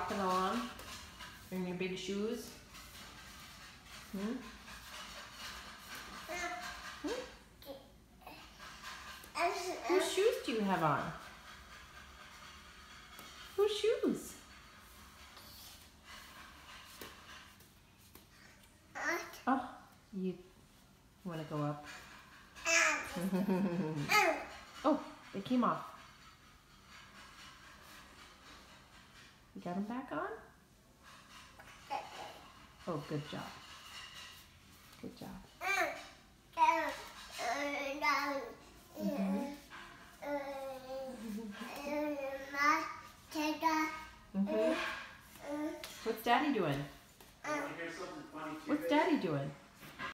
walking along in your big shoes? Hmm? Whose shoes do you have on? Whose shoes? Oh, you want to go up? Oh, they came off. You got them back on? Oh, good job. Good job. Mm-hmm. Mm-hmm. What's Daddy doing? What's Daddy doing?